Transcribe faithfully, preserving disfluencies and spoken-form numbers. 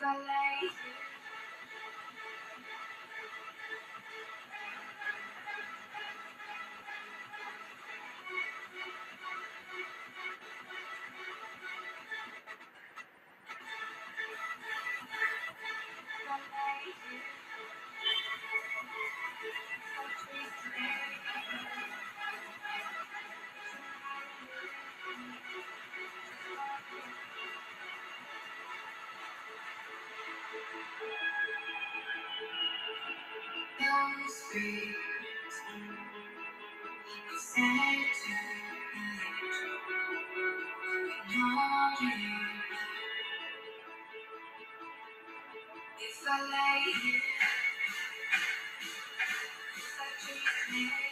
I lay those streets, say to me, if I lay here, if I treat me.